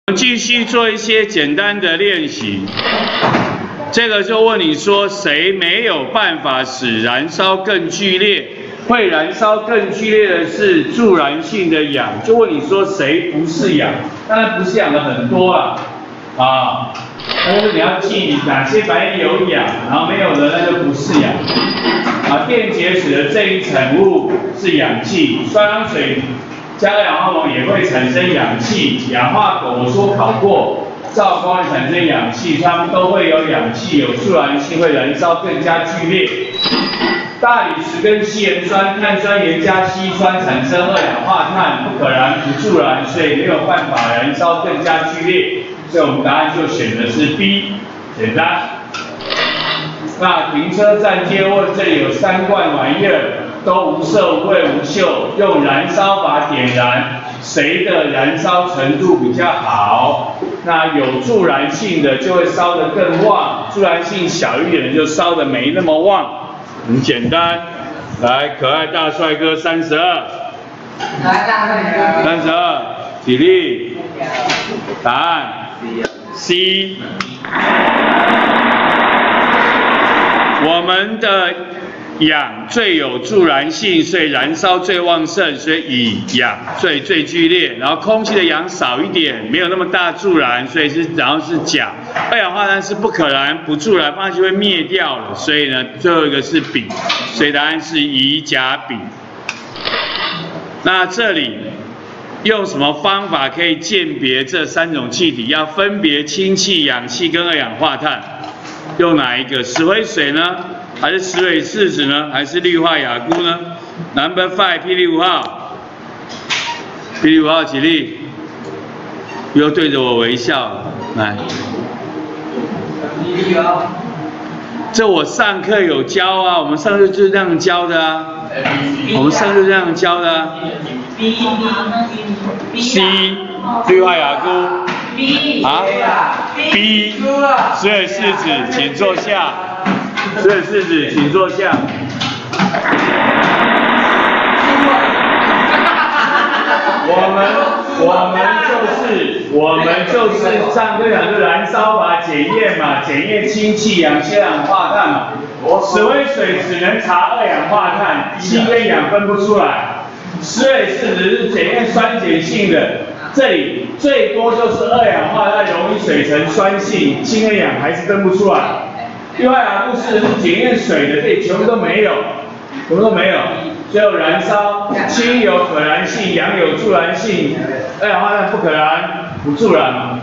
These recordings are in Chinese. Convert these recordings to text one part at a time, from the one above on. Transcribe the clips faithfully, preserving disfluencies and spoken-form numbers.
继续做一些简单的练习。这个就问你说，谁没有办法使燃烧更剧烈？会燃烧更剧烈的是助燃性的氧。就问你说，谁不是氧？当然不是氧的很多啊，啊，但是你要记哪些反应有氧，然后没有的那就不是氧。啊，电解质的这一层物是氧气，酸氧水。 加二氧化锰也会产生氧气，氧化汞我说考过，照光会产生氧气，它们都会有氧气，有助燃性，会燃烧更加剧烈。大理石跟稀盐酸、碳酸盐加稀酸产生二氧化碳，不可燃不助燃，所以没有办法燃烧更加剧烈，所以我们答案就选的是 B， 简单。那停车站借问，这里有三罐玩意儿。 都无色无味无嗅，用燃烧法点燃，谁的燃烧程度比较好？那有助燃性的就会烧得更旺，助燃性小一点的就烧得没那么旺。很简单，来，可爱大帅哥三十二， 来大帅哥， 三十二，起立，答案 C。我们的。 氧最有助燃性，所以燃烧最旺盛，所以以氧最最剧烈。然后空气的氧少一点，没有那么大助燃，所以是然后是钾。二氧化碳是不可燃不助燃，放下去会灭掉了。所以呢，最后一个是丙，所以答案是乙甲丙。那这里用什么方法可以鉴别这三种气体？要分别氢气、氧气跟二氧化碳，用哪一个？石灰水呢？ 还是石蕊试纸呢？还是氯化亚钴呢 ？Number five， 霹雳五号，霹雳五号起立，又对着我微笑，来。这我上课有教啊，我们上课就是这样教的啊，我们上课这样教的啊。C， 氯化亚钴。啊 ？B， 石蕊试纸，请坐下。 石蕊试纸，请坐下。我们我们就是我们就是上课讲的燃烧法检验嘛，检验氢气、氧气、二氧化碳嘛。石灰水只能查二氧化碳，氢跟氧分不出来。石蕊试纸是检验酸碱性的，这里最多就是二氧化碳溶于水成酸性，氢跟氧还是分不出来。 氯化亚钴是检验水的，这里全部都没有，全部都没有，只有燃烧，氢有可燃性，氧有助燃性，二氧化碳不可燃，不助燃嘛。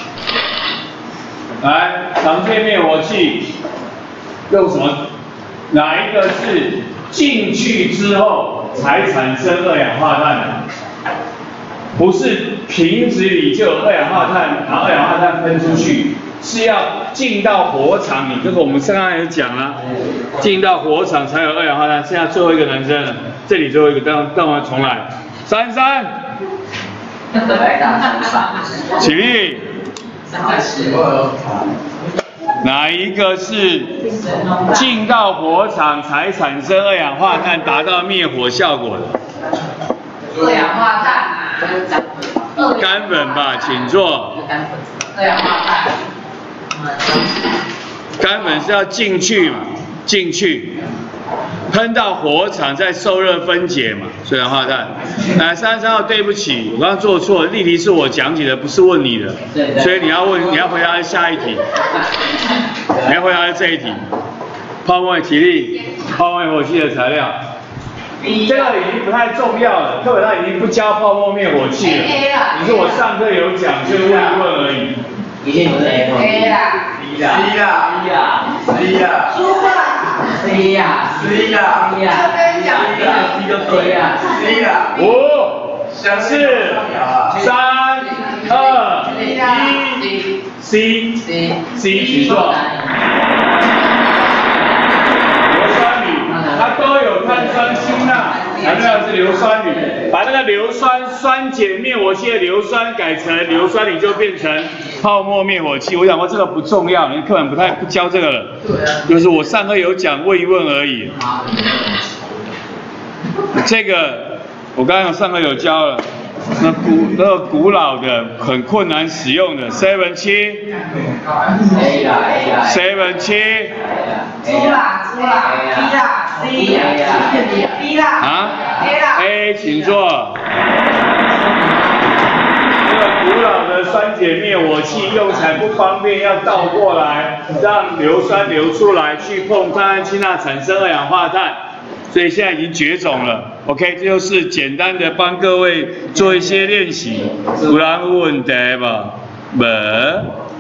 来，常见灭火器用什么？哪一个是进去之后才产生二氧化碳的？不是瓶子里就有二氧化碳，然后二氧化碳喷出去。 是要进到火场里，这个我们刚刚有讲了，进到火场才有二氧化碳。现在最后一个男生了，这里最后一个，让让我重来，珊珊，起立。哪一个是进到火场才产生二氧化碳，达到灭火效果的？ 二氧化碳。 干粉吧，请坐。 二氧化碳。 干粉是要进去嘛，进去，喷到火场再受热分解嘛，所以二氧化碳。来，三十三号，对不起，我刚刚做错了，例题是我讲解的，不是问你的，所以你要问，你要回答下一题，你要回答这一题。泡沫体力，泡沫灭火器的材料。这个已经不太重要了，课本上已经不教泡沫灭火器了，只是我上课有讲，就问一问而已。 一定不是 A 啦 B 啦 B 啦 B 啦 C 啦 C 呀 C 啦 C 呀 C 啦 C 啦五、四、三、二、一 ，C C C 请坐。硫酸铝，它都有碳酸氢钠。 材料是硫酸铝，把那个硫酸酸碱灭火器的硫酸改成硫酸铝，就变成泡沫灭火器。我想说这个不重要，你课本不太不教这个了，就是我上课有讲，问一问而已。这个我刚刚上课有教了， 那古那个古老的很困难使用的 seven 七 A 啦 A 啦 seven 七猪啦猪啦 B 啦 C 啦 B 啦啊 A 啦 A 请坐。这个古老的酸碱灭火器用起来不方便，要倒过来，让硫酸流出来，去碰碳氨氢钠产生二氧化碳，所以现在已经绝种了。OK， 这就是简单的帮各位做一些练习。有人有问题吗？没。